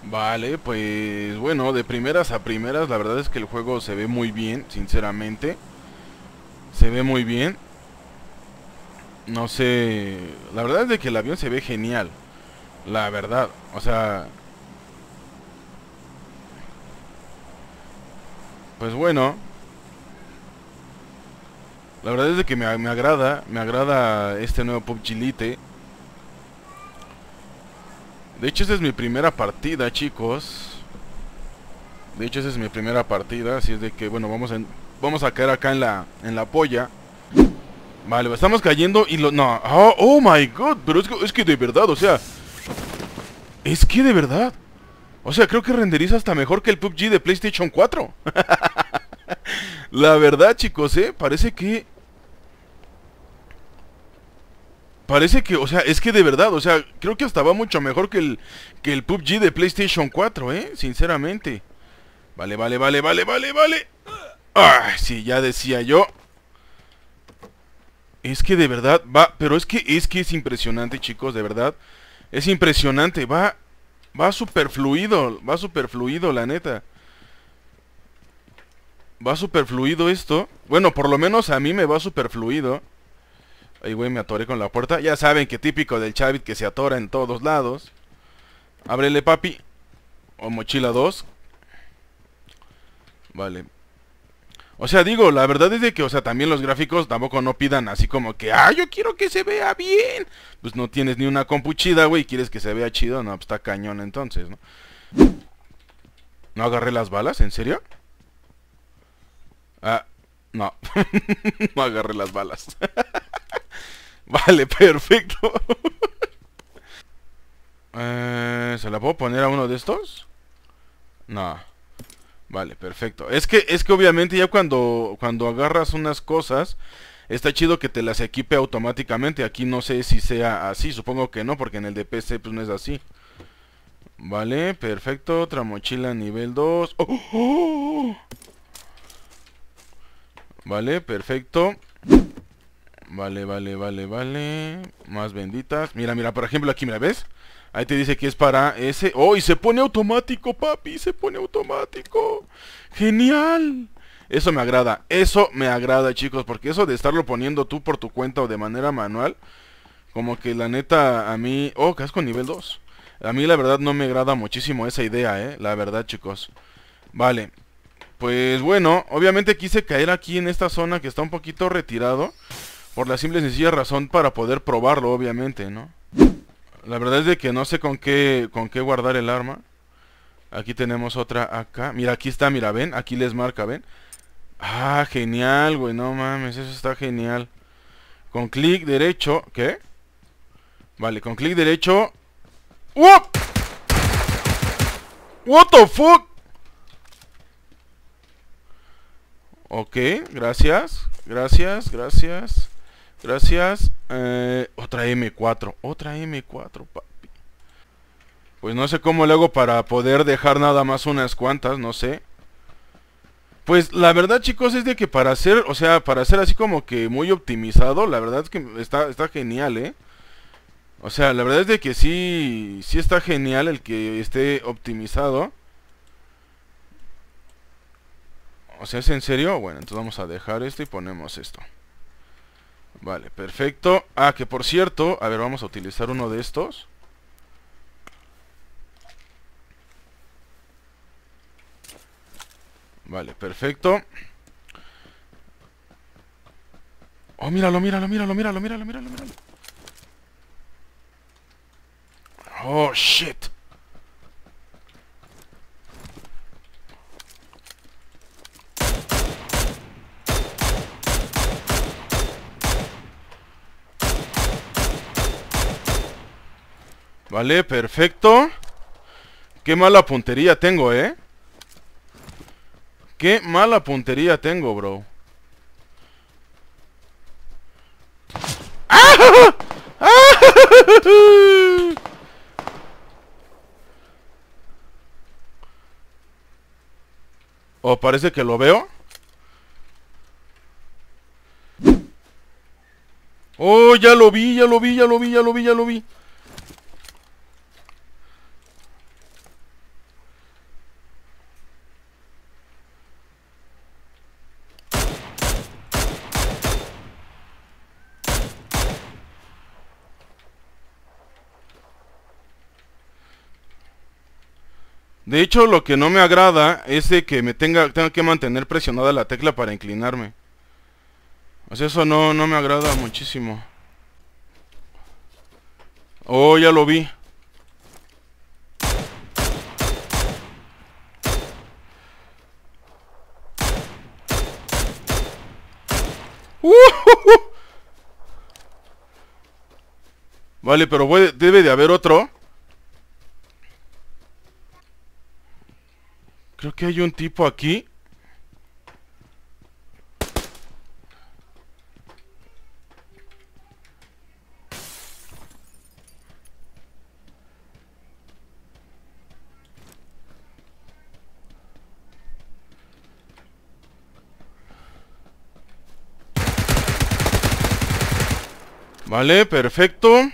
Vale, pues bueno, de primeras a primeras, la verdad es que el juego se ve muy bien, sinceramente. Se ve muy bien. No sé, la verdad es de que el avión se ve genial, la verdad. O sea, pues bueno, la verdad es de que me agrada este nuevo PUBG Lite. De hecho, esta es mi primera partida, chicos. De hecho, esa es mi primera partida, así es de que bueno, vamos a caer acá en la polla. Vale, estamos cayendo y lo... No, oh my god, pero es que de verdad, o sea... Es que de verdad. O sea, creo que renderiza hasta mejor que el PUBG de PlayStation 4. La verdad, chicos, parece que... Parece que, o sea, es que de verdad, o sea, creo que hasta va mucho mejor que el PUBG de PlayStation 4, sinceramente. Vale, vale, vale, vale, vale, vale. Ah, sí, ya decía yo. Es que de verdad va, pero es que es impresionante, chicos, de verdad. Es impresionante, va súper fluido, la neta. Va súper fluido esto. Bueno, por lo menos a mí me va súper fluido. Ay, güey, me atoré con la puerta. Ya saben que típico del Chavit que se atora en todos lados. Ábrele, papi. O mochila 2. Vale. O sea, digo, la verdad es de que, o sea, también los gráficos tampoco no pidan así como que, yo quiero que se vea bien. Pues no tienes ni una compu chida, güey, quieres que se vea chido, no, pues está cañón entonces, ¿no? ¿No agarré las balas? ¿En serio? Ah, no. No agarré las balas. Vale, perfecto. ¿Se la puedo poner a uno de estos? No. Vale, perfecto. Es que obviamente ya cuando agarras unas cosas, está chido que te las equipe automáticamente. Aquí no sé si sea así, supongo que no, porque en el de PC pues no es así. Vale, perfecto. Otra mochila nivel 2. ¡Oh! ¡Oh! Vale, perfecto. Vale, vale, vale, vale. Más benditas. Mira, mira, por ejemplo aquí, mira, ¿ves? Ahí te dice que es para ese. ¡Oh! Y se pone automático, papi. Se pone automático. ¡Genial! Eso me agrada, chicos. Porque eso de estarlo poniendo tú por tu cuenta o de manera manual, como que la neta a mí... Oh, casco nivel 2. A mí la verdad no me agrada muchísimo esa idea, la verdad, chicos. Vale. Pues bueno, obviamente quise caer aquí en esta zona que está un poquito retirado. Por la simple y sencilla razón para poder probarlo, obviamente, ¿no? La verdad es de que no sé con qué guardar el arma. Aquí tenemos otra acá. Mira, aquí está, mira, ven. Aquí les marca, ven. Ah, genial, güey, no mames, eso está genial. Con clic derecho, ¿qué? Vale, con clic derecho. ¡What! What the fuck? Ok, gracias. Gracias, gracias. Gracias. Otra M4. Otra M4, papi. Pues no sé cómo le hago para poder dejar nada más unas cuantas, no sé. Pues la verdad, chicos, es de que para hacer, o sea, para hacer así como que muy optimizado, la verdad es que está genial, ¿eh? O sea, la verdad es de que sí está genial el que esté optimizado. O sea, ¿es en serio? Bueno, entonces vamos a dejar esto y ponemos esto. Vale, perfecto. Ah, que por cierto, a ver, vamos a utilizar uno de estos. Vale, perfecto. Oh, míralo, míralo, míralo, míralo, míralo, míralo, míralo. Oh, shit. Vale, perfecto. Qué mala puntería tengo, ¿eh? Qué mala puntería tengo, bro. ¡Ah! ¡Ah! Oh, parece que lo veo. Oh, ya lo vi, ya lo vi, ya lo vi, ya lo vi, ya lo vi. De hecho, lo que no me agrada es de que tenga que mantener presionada la tecla para inclinarme. O sea, eso no me agrada muchísimo. Oh, ya lo vi. Vale, pero debe de haber otro. Creo que hay un tipo aquí. Vale, perfecto.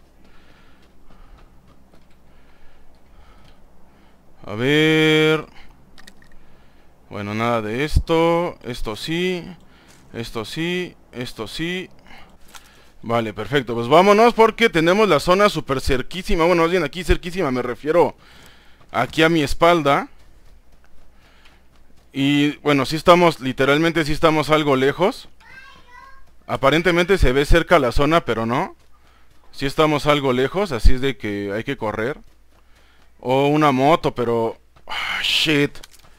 A ver. Bueno, nada de esto. Esto sí. Esto sí. Esto sí. Vale, perfecto. Pues vámonos porque tenemos la zona súper cerquísima. Bueno, más bien aquí cerquísima me refiero aquí a mi espalda. Y bueno, sí estamos, literalmente sí estamos algo lejos. Aparentemente se ve cerca la zona, pero no. Sí estamos algo lejos, así es de que hay que correr. O una moto, pero... ah, shit.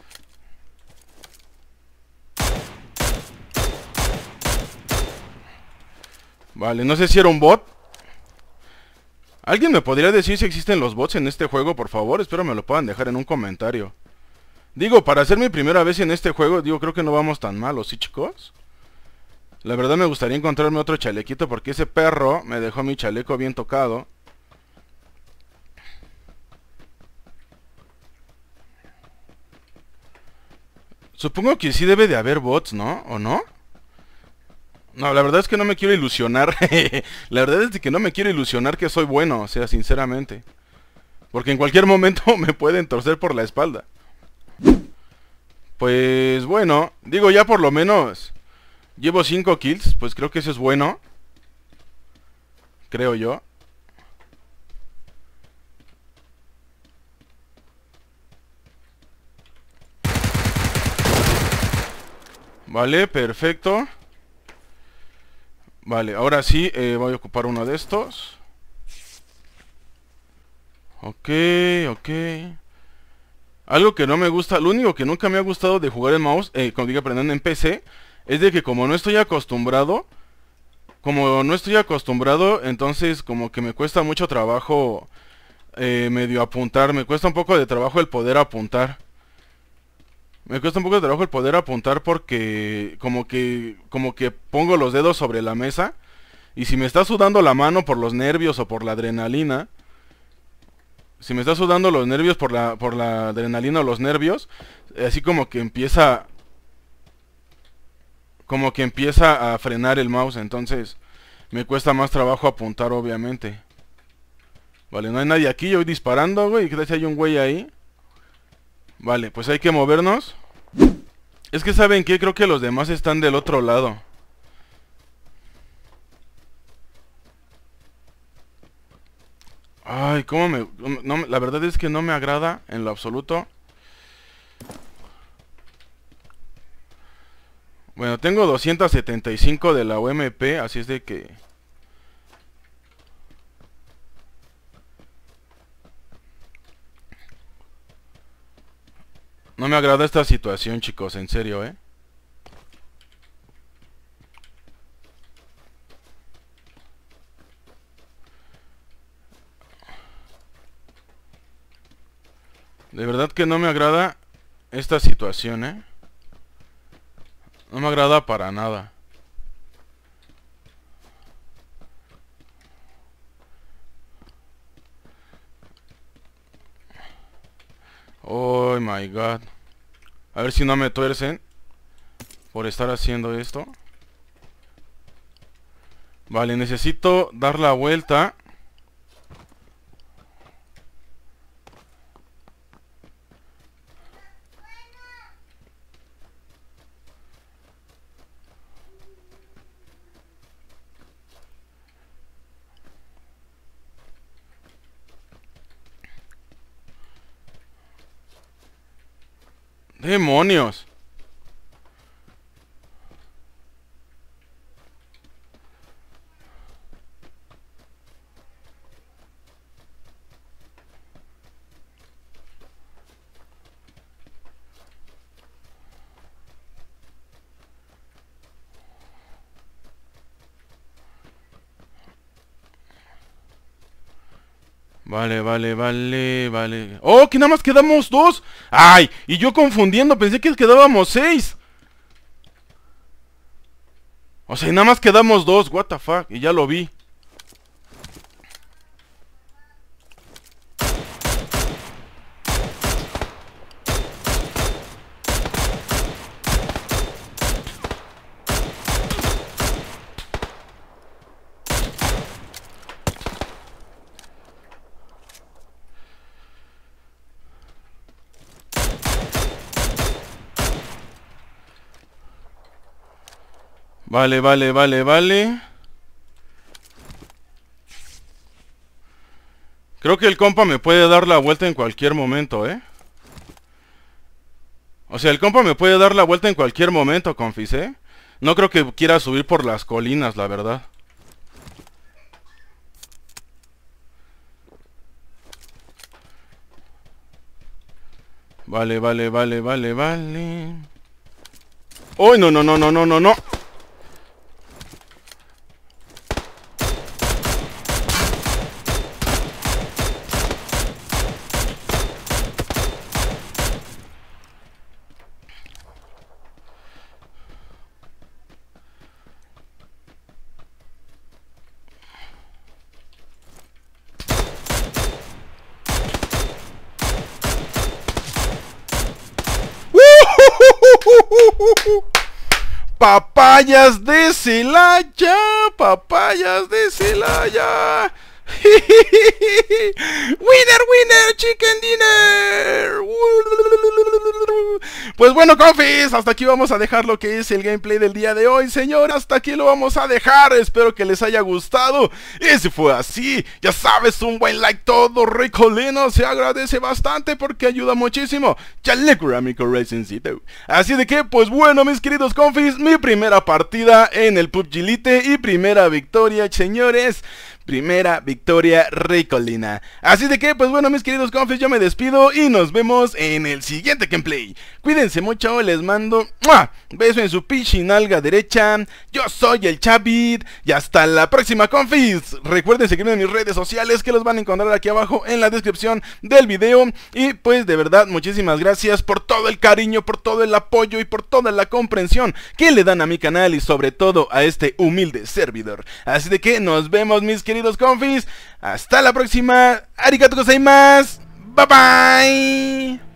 Vale, no sé si era un bot. ¿Alguien me podría decir si existen los bots en este juego, por favor? Espero me lo puedan dejar en un comentario. Digo, para ser mi primera vez en este juego, digo, creo que no vamos tan mal, ¿o sí, chicos? La verdad me gustaría encontrarme otro chalequito porque ese perro me dejó mi chaleco bien tocado. Supongo que sí debe de haber bots, ¿no? ¿O no? No, la verdad es que no me quiero ilusionar. La verdad es que no me quiero ilusionar que soy bueno, o sea, sinceramente. Porque en cualquier momento me pueden torcer por la espalda. Pues bueno, digo ya por lo menos llevo 5 kills, pues creo que eso es bueno. Creo yo. Vale, perfecto. Vale, ahora sí, voy a ocupar uno de estos. Ok, ok. Algo que no me gusta, lo único que nunca me ha gustado de jugar en mouse, como diga aprendiendo en PC, es de que como no estoy acostumbrado, entonces como que me cuesta mucho trabajo medio apuntar, me cuesta un poco de trabajo el poder apuntar. Me cuesta un poco de trabajo el poder apuntar porque como que pongo los dedos sobre la mesa y si me está sudando la mano por los nervios o por la adrenalina, si me está sudando los nervios por la adrenalina o los nervios, así como que empieza a frenar el mouse, entonces me cuesta más trabajo apuntar obviamente. Vale, no hay nadie aquí, yo voy disparando, güey, ¿qué tal si hay un güey ahí? Vale, pues hay que movernos. Es que ¿saben qué? Creo que los demás están del otro lado. Ay, la verdad es que no me agrada en lo absoluto. Bueno, tengo 275 de la UMP, así es de que... No me agrada esta situación, chicos, en serio, ¿eh? De verdad que no me agrada esta situación, ¿eh? No me agrada para nada. Oh my god. A ver si no me tuercen por estar haciendo esto. Vale, necesito dar la vuelta. ¡Demonios! Vale. ¡Oh, que nada más quedamos 2! ¡Ay! Y yo confundiendo, pensé que quedábamos 6. O sea, nada más quedamos 2, what the fuck, y ya lo vi. Vale. Creo que el compa me puede dar la vuelta en cualquier momento, ¿eh? O sea, el compa me puede dar la vuelta en cualquier momento, confis, ¿eh? No creo que quiera subir por las colinas, la verdad. Vale. ¡Oh, no! Papayas de Celaya, papayas de Celaya. Winner, chicken dinner. Pues bueno, confis, hasta aquí vamos a dejar lo que es el gameplay del día de hoy, señor. Hasta aquí lo vamos a dejar. Espero que les haya gustado. Y si fue así, ya sabes, un buen like todo ricolino se agradece bastante porque ayuda muchísimo. Chaleco amigo Racencito. Así de que, pues bueno, mis queridos confis, mi primera partida en el PUBG Lite y primera victoria, señores. Primera victoria ricolina. Así de que, pues bueno, mis queridos confis, yo me despido y nos vemos en el siguiente gameplay. Cuídense mucho, les mando beso en su nalga derecha. Yo soy el Chavit y hasta la próxima, confis. Recuerden seguirme en mis redes sociales que los van a encontrar aquí abajo en la descripción del video. Y pues de verdad, muchísimas gracias por todo el cariño, por todo el apoyo y por toda la comprensión que le dan a mi canal y sobre todo a este humilde servidor. Así de que nos vemos, mis queridos confis. Hasta la próxima. Arigato gozaimasu. Bye bye.